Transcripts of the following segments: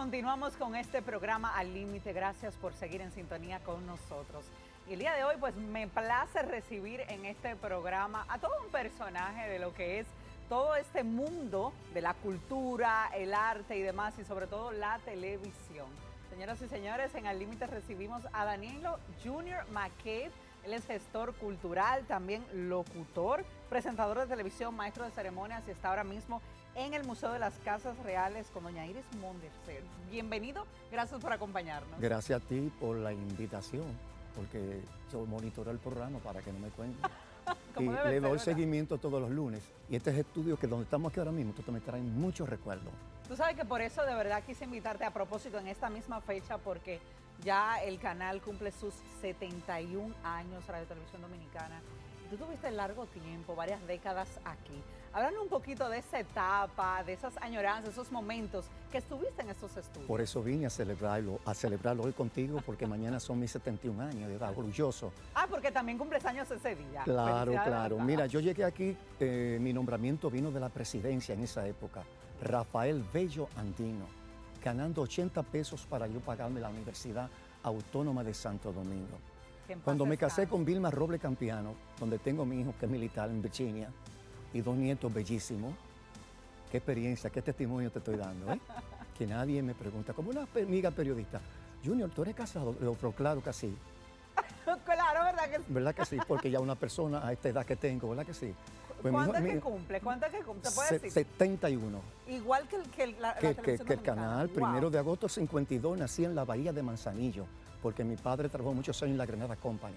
continuamos con este programa Al Límite. Gracias por seguir en sintonía con nosotros. Y el día de hoy, pues me place recibir en este programa a todo un personaje de lo que es todo este mundo de la cultura, el arte y demás, y sobre todo la televisión. Señoras y señores, en Al Límite recibimos a Danilo Junior McCabe. Él es gestor cultural, también locutor, presentador de televisión, maestro de ceremonias y está ahora mismo en el Museo de las Casas Reales con doña Iris Mondeser. Bienvenido, gracias por acompañarnos. Gracias a ti por la invitación, porque yo monitoreo el programa para que no me cuenten. Y le doy seguimiento todos los lunes. Y este es estudio que donde estamos aquí ahora mismo, esto me trae muchos recuerdos. Tú sabes que por eso de verdad quise invitarte a propósito en esta misma fecha, porque ya el canal cumple sus 71 años, Radio Televisión Dominicana. Y tú tuviste largo tiempo, varias décadas aquí. Háblanos un poquito de esa etapa, de esas añoranzas, esos momentos que estuviste en estos estudios. Por eso vine a celebrarlo hoy contigo, porque mañana son mis 71 años de edad, orgulloso. Ah, porque también cumples años ese día. Claro, claro. Mira, yo llegué aquí, mi nombramiento vino de la presidencia en esa época. Rafael Bello Andino, ganando 80 pesos para yo pagarme la Universidad Autónoma de Santo Domingo. Cuando me casé con Vilma Roble Campiano, donde tengo a mi hijo que es militar en Virginia, y dos nietos bellísimos, qué experiencia, qué testimonio te estoy dando, ¿eh? Que nadie me pregunta, como una amiga periodista, Junior, ¿tú eres casado? Le digo, pero claro que sí. Claro, ¿verdad que sí? ¿Verdad que sí? Porque ya una persona a esta edad que tengo, ¿verdad que sí? Pues ¿cuánto es que cumple? ¿Cuánto es que cumple? ¿Se puede decir? 71. Igual que el canal, wow. 1 de agosto 52, nací en la Bahía de Manzanillo, porque mi padre trabajó muchos años en la Granada Company.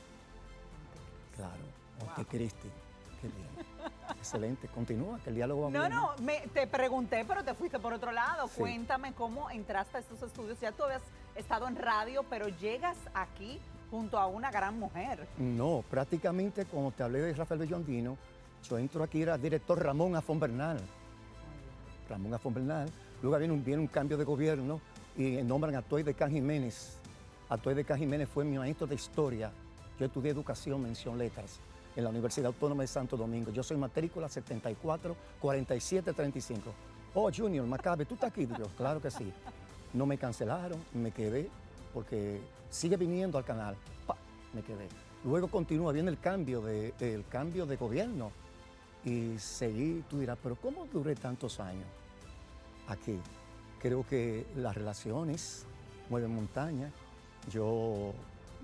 Claro, Montecristi. Qué bien. Excelente. Continúa, que el diálogo va bien. No, te pregunté, pero te fuiste por otro lado. Sí. Cuéntame cómo entraste a estos estudios. Ya tú habías estado en radio, pero llegas aquí junto a una gran mujer. No, prácticamente, como te hablé de Rafael Bello Andino, yo entro aquí, era director Ramón Afón Bernal. Ramón Afón Bernal. Luego viene un cambio de gobierno y nombran a Toy de Can Jiménez. A Toy de Can Jiménez fue mi maestro de historia. Yo estudié educación, mención letras, en la Universidad Autónoma de Santo Domingo. Yo soy matrícula 74 47 35. Oh, Junior McCabe, ¿tú estás aquí? Digo, claro que sí. No me cancelaron, me quedé, porque sigue viniendo al canal. ¡Pah! Me quedé. Luego continúa, viene el cambio de gobierno. Y seguí, tú dirás, pero ¿cómo duré tantos años aquí? Creo que las relaciones mueven montañas. Yo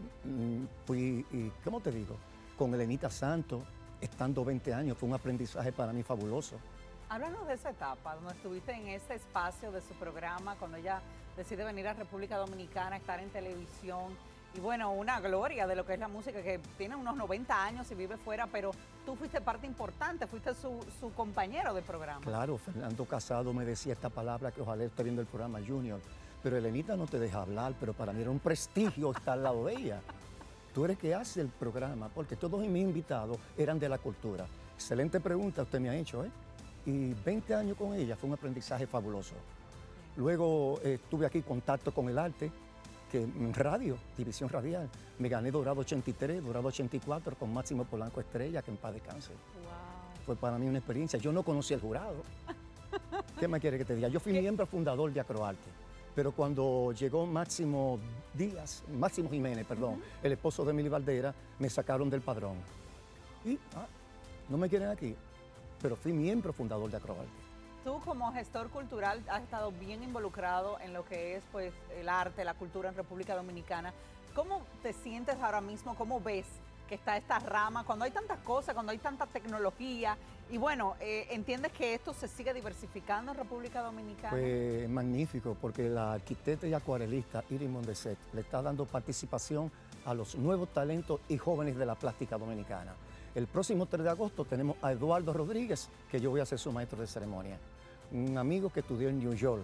fui, ¿cómo te digo? Con Elenita Santos, estando 20 años, fue un aprendizaje para mí fabuloso. Háblanos de esa etapa, donde estuviste en ese espacio de su programa, cuando ella decide venir a República Dominicana, estar en televisión. Y bueno, una gloria de lo que es la música, que tiene unos 90 años y vive fuera, pero tú fuiste parte importante, fuiste su compañero de programa. Claro, Fernando Casado me decía esta palabra, que ojalá esté viendo el programa, Junior, pero Elenita no te deja hablar, pero para mí era un prestigio estar al lado de ella. Tú eres que hace el programa, porque todos mis invitados eran de la cultura. Excelente pregunta usted me ha hecho, ¿eh? Y 20 años con ella fue un aprendizaje fabuloso. Luego tuve aquí contacto con el arte, que en radio, división radial, me gané Dorado 83, Dorado 84 con Máximo Polanco Estrella, que en paz descanse. Wow. Fue para mí una experiencia. Yo no conocía el jurado. ¿Qué me quiere que te diga? Yo fui miembro fundador de Acroarte, pero cuando llegó Máximo Jiménez, perdón, el esposo de Emily Valdera, me sacaron del padrón. Y no me quieren aquí, pero fui miembro fundador de Acroarte. Tú como gestor cultural has estado bien involucrado en lo que es pues el arte, la cultura en República Dominicana. ¿Cómo te sientes ahora mismo? ¿Cómo ves que está esta rama? Cuando hay tantas cosas, cuando hay tanta tecnología y bueno, ¿entiendes que esto se sigue diversificando en República Dominicana? Pues magnífico, porque la arquitecta y acuarelista Iris Mondeset le está dando participación a los nuevos talentos y jóvenes de la plástica dominicana. El próximo 3 de agosto tenemos a Eduardo Rodríguez, que yo voy a ser su maestro de ceremonia. Un amigo que estudió en New York.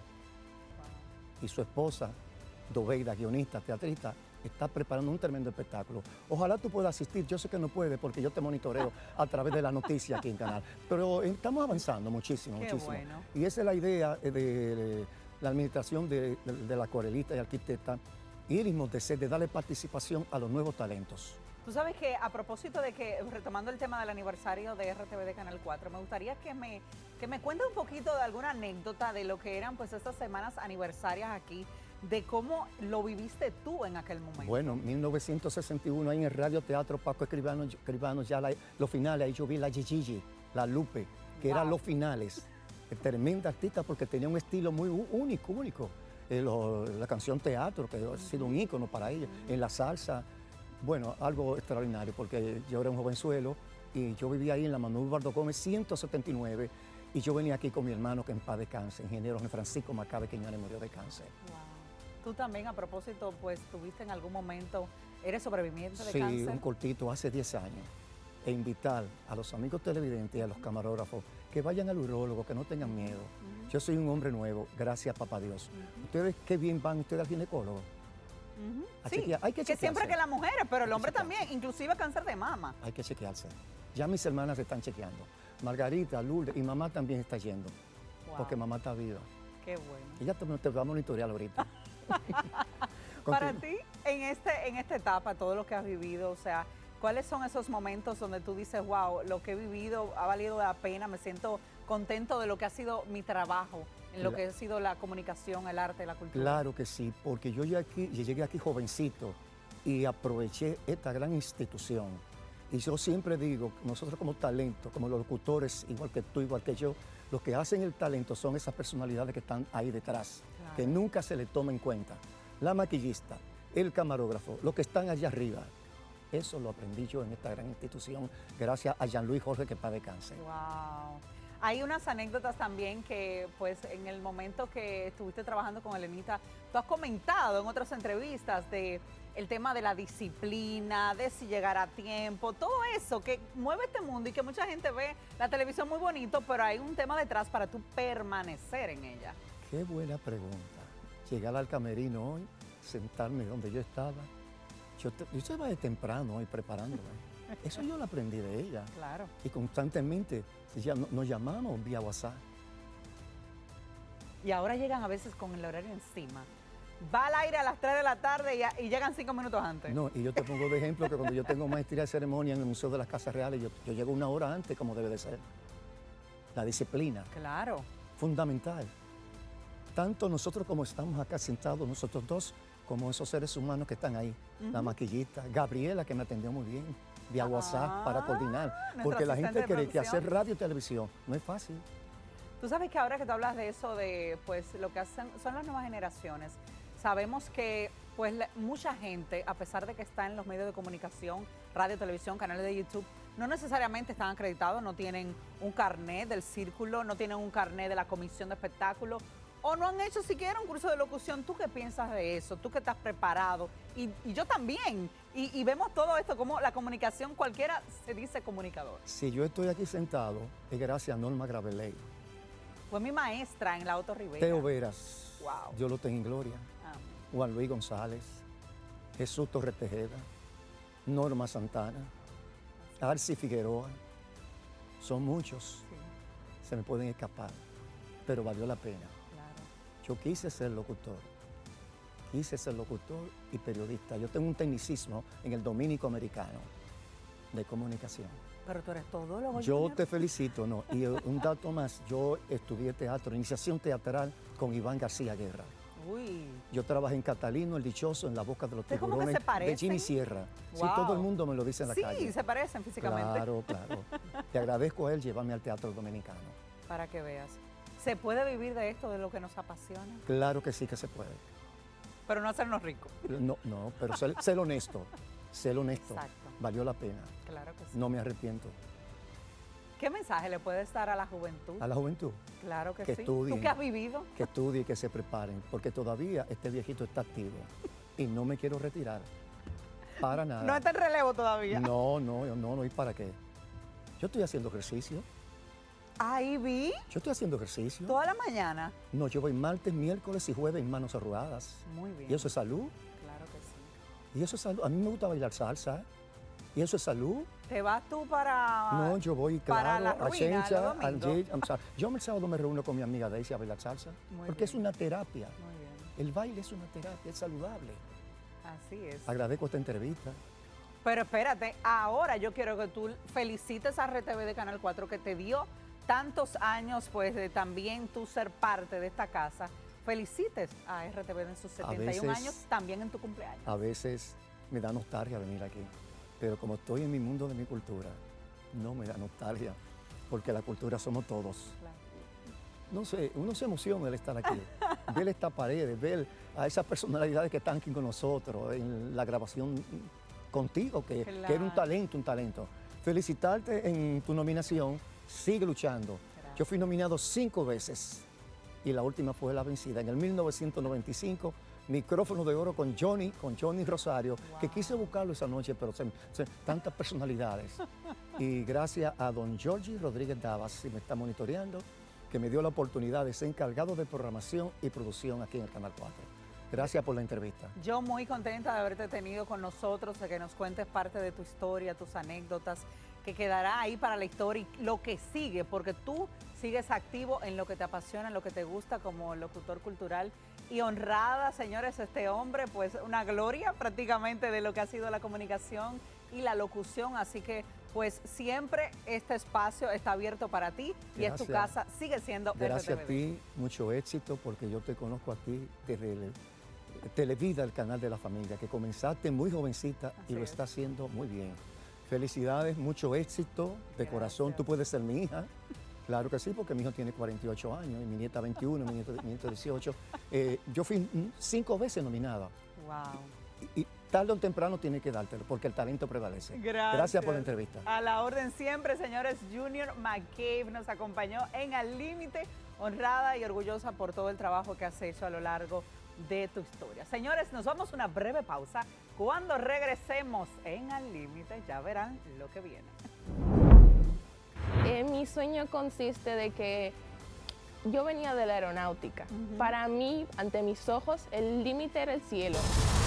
Y su esposa, Doveida, guionista, teatrista, está preparando un tremendo espectáculo. Ojalá tú puedas asistir. Yo sé que no puedes porque yo te monitoreo a través de la noticia aquí en Canal. Pero estamos avanzando muchísimo, Qué muchísimo. Bueno. Y esa es la idea de la administración de la acuarelista y arquitecta Iris Mondeset, de darle participación a los nuevos talentos. Tú sabes que a propósito de que, retomando el tema del aniversario de RTV de Canal 4, me gustaría que me cuentes un poquito de alguna anécdota de lo que eran pues estas semanas aniversarias aquí, de cómo lo viviste tú en aquel momento. Bueno, 1961 ahí en el Radio Teatro Paco Escribano ya los finales, ahí yo vi la Gigi, la Lupe, que eran los finales. Tremenda artista porque tenía un estilo muy único. La canción teatro, que ha sido un ícono para ella, en la salsa. Bueno, algo extraordinario, porque yo era un jovenzuelo y yo vivía ahí en la Manuel Bardo Gómez 179 y yo venía aquí con mi hermano que en paz descanse, ingeniero Francisco Macabe Quiñones, murió de cáncer. Wow. Tú también, a propósito, pues tuviste en algún momento, ¿eres sobreviviente de sí, cáncer? Sí, un cortito hace 10 años. E invitar a los amigos televidentes y a los camarógrafos que vayan al urólogo, que no tengan miedo. Yo soy un hombre nuevo, gracias papá Dios. Ustedes, qué bien van ustedes al ginecólogo. Sí, hay que chequearse. Siempre que las mujeres, pero el hombre también, inclusive cáncer de mama. Hay que chequearse. Ya mis hermanas se están chequeando. Margarita, Lourdes y mamá también está yendo. Wow. Porque mamá está viva. Qué bueno. Ella te va a monitorear ahorita. Para ti, en esta etapa, todo lo que has vivido, o sea, ¿cuáles son esos momentos donde tú dices, wow, lo que he vivido ha valido la pena, me siento contento de lo que ha sido mi trabajo, en lo que ha sido la comunicación, el arte, la cultura? Claro que sí, porque yo llegué aquí jovencito y aproveché esta gran institución. Y yo siempre digo, nosotros como talento, como los locutores, igual que tú, igual que yo, los que hacen el talento son esas personalidades que están ahí detrás, claro, que nunca se le toma en cuenta. La maquillista, el camarógrafo, los que están allá arriba. Eso lo aprendí yo en esta gran institución, gracias a Jean-Louis Jorge, que padece cáncer. Wow. Hay unas anécdotas también que, pues, en el momento que estuviste trabajando con Elenita, tú has comentado en otras entrevistas de el tema de la disciplina, de si llegar a tiempo, todo eso que mueve este mundo y que mucha gente ve la televisión muy bonito, pero hay un tema detrás para tú permanecer en ella. Qué buena pregunta. Llegar al camerino hoy, sentarme donde yo estaba. Yo estaba de temprano hoy preparándome. Eso yo lo aprendí de ella. Claro. Y constantemente nos llamamos vía WhatsApp. Y ahora llegan a veces con el horario encima. Va al aire a las 3 de la tarde y llegan 5 minutos antes. No, y yo te pongo de ejemplo que cuando yo tengo maestría de ceremonia en el Museo de las Casas Reales, yo llego 1 hora antes como debe de ser. La disciplina. Claro. Fundamental. Tanto nosotros como estamos acá sentados, nosotros dos, como esos seres humanos que están ahí. La maquillista, Gabriela, que me atendió muy bien, vía WhatsApp para coordinar. Porque la gente cree que hacer radio y televisión no es fácil. Tú sabes que ahora que tú hablas de eso, de pues lo que hacen son las nuevas generaciones, sabemos que pues mucha gente, a pesar de que está en los medios de comunicación, radio, televisión, canales de YouTube, no necesariamente están acreditados, no tienen un carnet del círculo, no tienen un carnet de la comisión de espectáculos, o no han hecho siquiera un curso de locución. ¿Tú qué piensas de eso? ¿Tú que estás preparado? Y yo también. Y vemos todo esto, como la comunicación, cualquiera se dice comunicador. Si yo estoy aquí sentado, es gracias a Norma Graveley. Fue mi maestra en la Otto Rivera. Teo Veras, wow, Dios lo tenga en gloria. Amén. Juan Luis González, Jesús Torres Tejeda, Norma Santana, Arci Figueroa. Son muchos. Sí. Se me pueden escapar, pero valió la pena. Yo quise ser locutor y periodista. Yo tengo un tecnicismo en el dominico americano de comunicación. Pero tú eres todólogo. Yo te felicito, ¿no? Y un dato más, yo estudié teatro, iniciación teatral con Iván García Guerra. Uy. Yo trabajé en Catalino, El Dichoso, en La Boca de los Tiburones, de Jimmy Sierra. Wow. Sí, todo el mundo me lo dice en la calle. Sí, se parecen físicamente. Claro, claro. Te agradezco a él llevarme al teatro dominicano. Para que veas. ¿Se puede vivir de esto, de lo que nos apasiona? Claro que sí que se puede. Pero no hacernos ricos. No, pero ser honesto. Ser honesto. Exacto. Valió la pena. Claro que sí. No me arrepiento. ¿Qué mensaje le puedes dar a la juventud? A la juventud. Claro que sí. Estudien, ¿Tú qué has vivido? Que estudien y que se preparen, porque todavía este viejito está activo y no me quiero retirar. Para nada. No está en relevo todavía. No, ¿y para qué? Yo estoy haciendo ejercicio. Ahí vi. Yo estoy haciendo ejercicio. ¿Toda la mañana? No, yo voy martes, miércoles y jueves en manos arrugadas. Muy bien. ¿Y eso es salud? Claro que sí. ¿Y eso es salud? A mí me gusta bailar salsa. ¿Y eso es salud? ¿Te vas tú para...? No, yo voy, claro, a Chencha, al Jay. Yo el sábado me reúno con mi amiga Daisy a bailar salsa. Porque es una terapia. Muy bien. El baile es una terapia, es saludable. Así es. Agradezco esta entrevista. Pero espérate, ahora yo quiero que tú felicites a RTV de Canal 4 que te dio tantos años, pues, de también tú ser parte de esta casa. Felicites a RTV en sus 71 años, también en tu cumpleaños. A veces me da nostalgia venir aquí, pero como estoy en mi mundo de mi cultura, no me da nostalgia, porque la cultura somos todos. Claro. No sé, uno se emociona al estar aquí, ver estas paredes, ver a esas personalidades que están aquí con nosotros en la grabación contigo, que era un talento. Felicitarte en tu nominación, sigue luchando. Gracias. Yo fui nominado 5 veces y la última fue la vencida. En el 1995, Micrófono de Oro con Johnny Rosario, que quise buscarlo esa noche, pero tantas personalidades. Y gracias a don Georgie Rodríguez Davas, si me está monitoreando, que me dio la oportunidad de ser encargado de programación y producción aquí en el Canal 4. Gracias por la entrevista. Yo muy contenta de haberte tenido con nosotros, de que nos cuentes parte de tu historia, tus anécdotas, que quedará ahí para la historia y lo que sigue, porque tú sigues activo en lo que te apasiona, en lo que te gusta como locutor cultural. Y honrada, señores, este hombre, pues una gloria prácticamente de lo que ha sido la comunicación y la locución, así que pues siempre este espacio está abierto para ti. Gracias. Y es tu casa, sigue siendo Gracias RTVD. a ti, mucho éxito, porque yo te conozco a ti desde Televida, el canal de la familia, que comenzaste muy jovencita y lo está haciendo muy bien. Felicidades, mucho éxito, de corazón, tú puedes ser mi hija. Claro que sí, porque mi hijo tiene 48 años y mi nieta 21, mi nieto 18. Yo fui 5 veces nominada. Wow. Y tarde o temprano tiene que dártelo, porque el talento prevalece. Gracias por la entrevista. A la orden siempre, señores. Junior McCabe nos acompañó en Al Límite, honrada y orgullosa por todo el trabajo que has hecho a lo largo de tu historia. Señores, nos vamos a una breve pausa. Cuando regresemos en Al Límite, ya verán lo que viene. Mi sueño consiste de que yo venía de la aeronáutica. Para mí, ante mis ojos, el límite era el cielo.